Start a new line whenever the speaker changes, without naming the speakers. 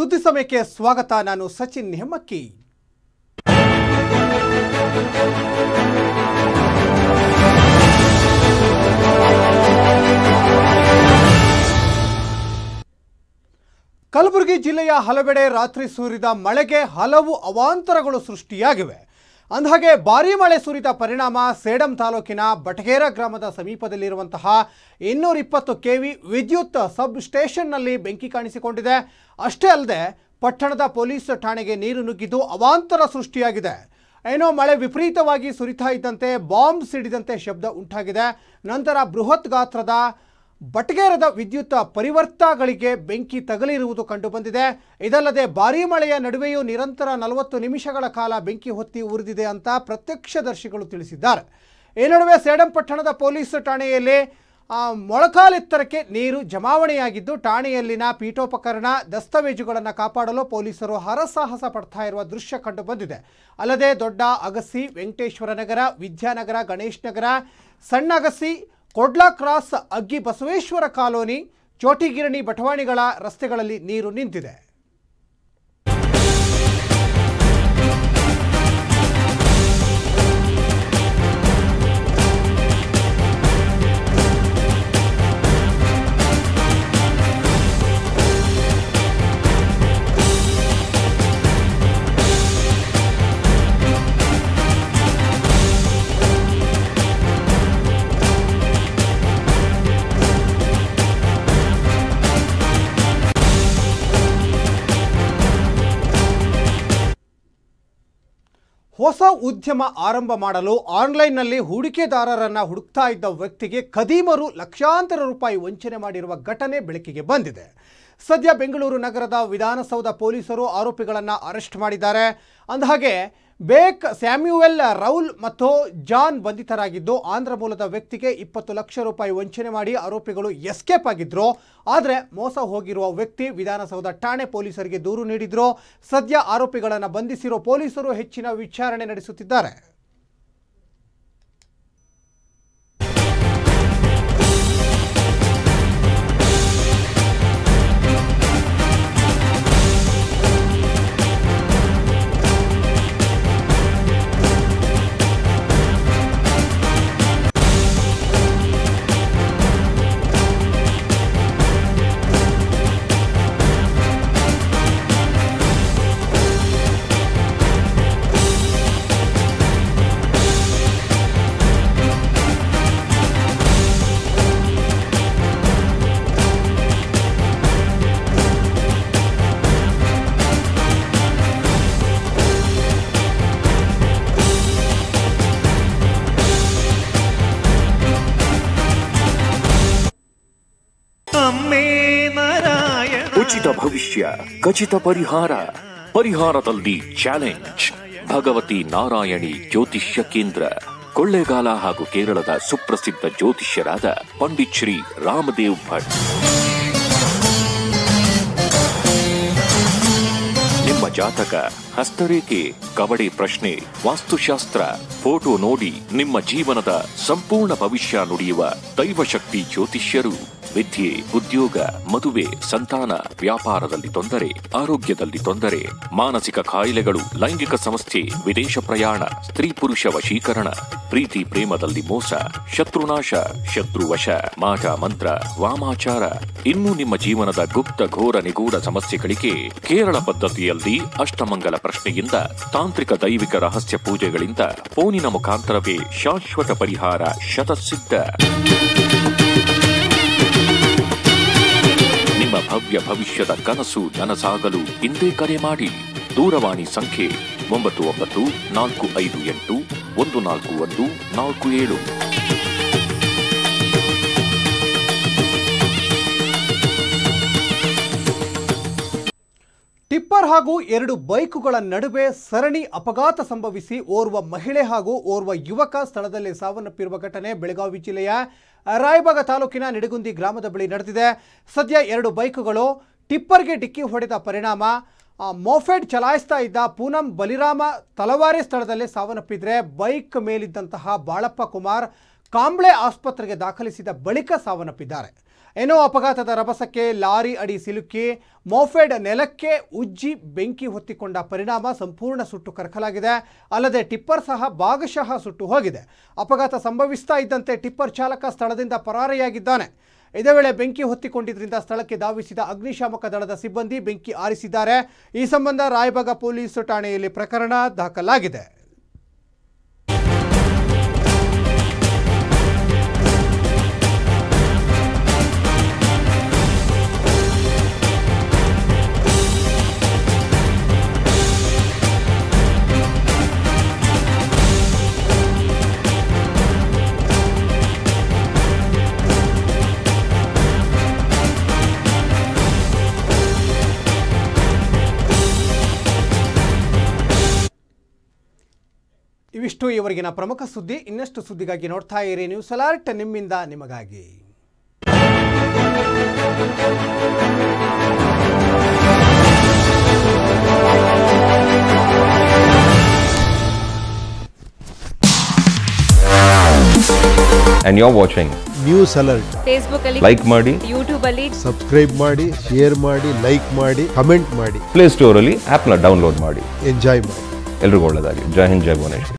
ಸುದ್ದಿ ಸಮಯಕ್ಕೆ ಸ್ವಾಗತ. ನಾನು ಸಚಿನ್ ಹೆಮ್ಮಕ್ಕಿ. ಕಲಬುರಗಿ ಜಿಲ್ಲೆಯ ಹಲವೆಡೆ ರಾತ್ರಿ ಸುರಿದ ಮಳೆಗೆ ಹಲವು ಅವಾಂತರಗಳು ಸೃಷ್ಟಿಯಾಗಿವೆ. ಅಂದಹಾಗೆ ಭಾರೀ ಮಳೆ ಸುರಿದ ಪರಿಣಾಮ ಸೇಡಂ ತಾಲೂಕಿನ ಬಟಗೇರ ಗ್ರಾಮದ ಸಮೀಪದಲ್ಲಿರುವಂತಹ 220 ಕೆವಿ ವಿದ್ಯುತ್ ಸಬ್ ಸ್ಟೇಷನ್ನಲ್ಲಿ ಬೆಂಕಿ ಕಾಣಿಸಿಕೊಂಡಿದೆ. ಅಷ್ಟೇ ಅಲ್ಲದೆ ಪಟ್ಟಣದ ಪೊಲೀಸ್ ಠಾಣೆಗೆ ನೀರು ನುಗ್ಗಿದ್ದು ಅವಾಂತರ ಸೃಷ್ಟಿಯಾಗಿದೆ. ಏನೋ ಮಳೆ ವಿಪರೀತವಾಗಿ ಸುರಿತಾ ಇದ್ದಂತೆ ಬಾಂಬ್ ಸಿಡಿದಂತೆ ಶಬ್ದ ಉಂಟಾಗಿದೆ. ನಂತರ ಬೃಹತ್ ಗಾತ್ರದ ಬಟಗೇರದ ವಿದ್ಯುತ್ ಪರಿವರ್ತಗಳಿಗೆ ಬೆಂಕಿ ತಗುಲಿರುವುದು ಕಂಡುಬಂದಿದೆ. ಇದಲ್ಲದೆ ಭಾರೀ ಮಳೆಯ ನಡುವೆಯೂ ನಿರಂತರ 40 ನಿಮಿಷಗಳ ಕಾಲ ಬೆಂಕಿ ಹೊತ್ತಿ ಉರಿದಿದೆ ಅಂತ ಪ್ರತ್ಯಕ್ಷದರ್ಶಿಗಳು ತಿಳಿಸಿದ್ದಾರೆ. ಈ ನಡುವೆ ಸೇಡಂ ಪಟ್ಟಣದ ಪೊಲೀಸ್ ಠಾಣೆಯಲ್ಲಿ ಮೊಳಕಾಲೆತ್ತರಕ್ಕೆ ನೀರು ಜಮಾವಣೆಯಾಗಿದ್ದು ಠಾಣೆಯಲ್ಲಿನ ಪೀಠೋಪಕರಣ ದಸ್ತಾವೇಜುಗಳನ್ನು ಕಾಪಾಡಲು ಪೊಲೀಸರು ಹರಸಾಹಸ ಪಡ್ತಾ ಇರುವ ದೃಶ್ಯ ಕಂಡುಬಂದಿದೆ. ಅಲ್ಲದೆ ದೊಡ್ಡ ಅಗಸಿ, ವೆಂಕಟೇಶ್ವರ ನಗರ, ವಿದ್ಯಾನಗರ, ಗಣೇಶ್ ನಗರ, ಸಣ್ಣ ಅಗಸಿ, ಕೊಡ್ಲಾ ಕ್ರಾಸ್, ಅಗ್ಗಿ ಬಸವೇಶ್ವರ ಕಾಲೋನಿ, ಚೋಟಿಗಿರಣಿ, ಬಟವಾಣಿಗಳ ರಸ್ತೆಗಳಲ್ಲಿ ನೀರು ನಿಂತಿದೆ. ಹೊಸ ಉದ್ಯಮ ಆರಂಭ ಮಾಡಲು ಆನ್ಲೈನ್ನಲ್ಲಿ ಹೂಡಿಕೆದಾರರನ್ನು ಹುಡುಕ್ತಾ ಇದ್ದ ವ್ಯಕ್ತಿಗೆ ಖದೀಮರು ಲಕ್ಷಾಂತರ ರೂಪಾಯಿ ವಂಚನೆ ಮಾಡಿರುವ ಘಟನೆ ಬೆಳಕಿಗೆ ಬಂದಿದೆ. ಸದ್ಯ ಬೆಂಗಳೂರು ನಗರದ ವಿಧಾನಸೌಧ ಪೊಲೀಸರು ಆರೋಪಿಗಳನ್ನು ಅರೆಸ್ಟ್ ಮಾಡಿದ್ದಾರೆ. ಅಂದಹಾಗೆ ಬೇಕ್ ಸ್ಯಾಮ್ಯುಯಲ್, ರೌಲ್ ಮತ್ತು ಜಾನ್ ಬಂಧಿತರಾಗಿದ್ದು ಆಂಧ್ರ ಮೂಲದ ವ್ಯಕ್ತಿಗೆ 20 ಲಕ್ಷ ರೂಪಾಯಿ ವಂಚನೆ ಮಾಡಿ ಆರೋಪಿಗಳು ಎಸ್ಕೇಪ್ ಆಗಿದ್ರು. ಆದರೆ ಮೋಸ ಹೋಗಿರುವ ವ್ಯಕ್ತಿ ವಿಧಾನಸೌಧ ಠಾಣೆ ಪೊಲೀಸರಿಗೆ ದೂರು ನೀಡಿದ್ರು. ಸದ್ಯ ಆರೋಪಿಗಳನ್ನು ಬಂಧಿಸಿರೋ ಪೊಲೀಸರು ಹೆಚ್ಚಿನ ವಿಚಾರಣೆ ನಡೆಸುತ್ತಿದ್ದಾರೆ.
ಉಚಿತ ಭವಿಷ್ಯ, ಖಚಿತ ಪರಿಹಾರ, ಪರಿಹಾರದಲ್ಲಿ ಚಾಲೆಂಜ್. ಭಗವತಿ ನಾರಾಯಣಿ ಜ್ಯೋತಿಷ್ಯ ಕೇಂದ್ರ, ಕೊಳ್ಳೇಗಾಲ ಹಾಗೂ ಕೇರಳದ ಸುಪ್ರಸಿದ್ಧ ಜ್ಯೋತಿಷ್ಯರಾದ ಪಂಡಿತ್ ಶ್ರೀ ರಾಮದೇವ್ ಭಟ್. ನಿಮ್ಮ ಜಾತಕ, ಹಸ್ತರೇಖೆ, ಕವಡೆ ಪ್ರಶ್ನೆ, ವಾಸ್ತುಶಾಸ್ತ್ರ, ಫೋಟೋ ನೋಡಿ ನಿಮ್ಮ ಜೀವನದ ಸಂಪೂರ್ಣ ಭವಿಷ್ಯ ನುಡಿಯುವ ದೈವಶಕ್ತಿ ಜ್ಯೋತಿಷ್ಯರು. ವಿದ್ಯೆ, ಉದ್ಯೋಗ, ಮದುವೆ, ಸಂತಾನ, ವ್ಯಾಪಾರದಲ್ಲಿ ತೊಂದರೆ, ಆರೋಗ್ಯದಲ್ಲಿ ತೊಂದರೆ, ಮಾನಸಿಕ ಕಾಯಿಲೆಗಳು, ಲೈಂಗಿಕ ಸಮಸ್ಯೆ, ವಿದೇಶ ಪ್ರಯಾಣ, ಸ್ತ್ರೀ ಪುರುಷ ವಶೀಕರಣ, ಪ್ರೀತಿ ಪ್ರೇಮದಲ್ಲಿ ಮೋಸ, ಶತ್ರುನಾಶ, ಶತ್ರುವಶ, ಮಾಟ ಮಂತ್ರ, ವಾಮಾಚಾರ, ಇನ್ನೂ ನಿಮ್ಮ ಜೀವನದ ಗುಪ್ತ ಘೋರ ನಿಗೂಢ ಸಮಸ್ಯೆಗಳಿಗೆ ಕೇರಳ ಪದ್ಧತಿಯಲ್ಲಿ ಅಷ್ಟಮಂಗಲ ಪ್ರಶ್ನೆಯಿಂದ ತಾಂತ್ರಿಕ ದೈವಿಕ ರಹಸ್ಯ ಪೂಜೆಗಳಿಂದ ಫೋನಿನ ಮುಖಾಂತರವೇ ಶಾಶ್ವತ ಪರಿಹಾರ ಶತಸಿದ್ಧ. ನಿಮ್ಮ ಭವ್ಯ ಭವಿಷ್ಯದ ಕನಸು ನನಸಾಗಲು ಇಂದೇ ಕರೆ ಮಾಡಿ. ದೂರವಾಣಿ ಸಂಖ್ಯೆ 9945814147.
ಟಿಪ್ಪರ್ ಹಾಗೂ 2 ಬೈಕುಗಳ ನಡುವೆ ಸರಣಿ ಅಪಘಾತ ಸಂಭವಿಸಿ ಓರ್ವ ಮಹಿಳೆ ಹಾಗೂ ಓರ್ವ ಯುವಕ ಸ್ಥಳದಲ್ಲಿ ಸಾವನ್ನಪ್ಪಿರುವ ಘಟನೆ ಬೆಳಗಾವಿ ಜಿಲ್ಲೆಯ ರಾಯಬಾಗ ತಾಲೂಕಿನ ನಿಡಗುಂದಿ ಗ್ರಾಮದ ಬಳಿ ನಡೆದಿದೆ. ಸದ್ಯ 2 ಬೈಕುಗಳು ಟಿಪ್ಪರ್ಗೆ ಡಿಕ್ಕಿ ಹೊಡೆದ ಪರಿಣಾಮ ಮೋಫೆಡ್ ಚಲಾಯಿಸ್ತಾ ಇದ್ದ ಪೂನಂ ಬಲಿರಾಮ ತಲವಾರೆ ಸ್ಥಳದಲ್ಲೇ ಸಾವನ್ನಪ್ಪಿದ್ರೆ ಬೈಕ್ ಮೇಲಿದ್ದಂತಹ ಬಾಳಪ್ಪ ಕುಮಾರ್ ಕಾಂಬ್ಳೆ ಆಸ್ಪತ್ರೆಗೆ ದಾಖಲಿಸಿದ ಬಳಿಕ ಸಾವನ್ನಪ್ಪಿದ್ದಾರೆ. ಏನೋ ಅಪಘಾತದ ರಭಸಕ್ಕೆ ಲಾರಿ ಅಡಿ ಸಿಲುಕಿ ಮೋಫೆಡ್ ನೆಲಕ್ಕೆ ಉಜ್ಜಿ ಬೆಂಕಿ ಹೊತ್ತಿಕೊಂಡ ಪರಿಣಾಮ ಸಂಪೂರ್ಣ ಸುಟ್ಟು ಕರಕಲಾಗಿದೆ. ಅಲ್ಲದೆ ಟಿಪ್ಪರ್ ಸಹ ಭಾಗಶಃ ಸುಟ್ಟು ಹೋಗಿದೆ. ಅಪಘಾತ ಸಂಭವಿಸ್ತಾ ಇದ್ದಂತೆ ಟಿಪ್ಪರ್ ಚಾಲಕ ಸ್ಥಳದಿಂದ ಪರಾರಿಯಾಗಿದ್ದಾನೆ. ಇದೇ ವೇಳೆ ಬೆಂಕಿ ಹೊತ್ತಿಕೊಂಡಿದ್ದರಿಂದ ಸ್ಥಳಕ್ಕೆ ಧಾವಿಸಿದ ಅಗ್ನಿಶಾಮಕ ದಳದ ಸಿಬ್ಬಂದಿ ಬೆಂಕಿ ಆರಿಸಿದ್ದಾರೆ. ಈ ಸಂಬಂಧ ರಾಯಬಾಗ ಪೊಲೀಸ್ ಠಾಣೆಯಲ್ಲಿ ಪ್ರಕರಣ ದಾಖಲಾಗಿದೆ. ಇವಿಷ್ಟು ಇವರೆಗಿನ ಪ್ರಮುಖ ಸುದ್ದಿ. ಇನ್ನಷ್ಟು ಸುದ್ದಿಗಾಗಿ ನೋಡ್ತಾ ಇರಿ ನ್ಯೂಸ್ ಅಲರ್ಟ್, ನಿಮ್ಮಿಂದ ನಿಮಗಾಗಿ.
And you're watching
news alert.
Facebook ಅಲ್ಲಿ
like ಮಾಡಿ,
ಯೂಟ್ಯೂಬ್ ಅಲ್ಲಿ
ಸಬ್ಸ್ಕ್ರೈಬ್ ಮಾಡಿ, ಶೇರ್ ಮಾಡಿ, ಲೈಕ್ ಮಾಡಿ, ಕಮೆಂಟ್ ಮಾಡಿ.
ಪ್ಲೇ ಸ್ಟೋರ್ ಅಲ್ಲಿ ಆಪ್ ನ ಡೌನ್ಲೋಡ್ ಮಾಡಿ.
ಎಂಜಾಯ್ ಮಾಡಿ.
ಎಲ್ರಿಗೂ ಒಳ್ಳೆಯದಾಗಲಿ. ಜೈ ಹಿಂದ್, ಜೈ ಭುವನೇಶ್ವರಿ.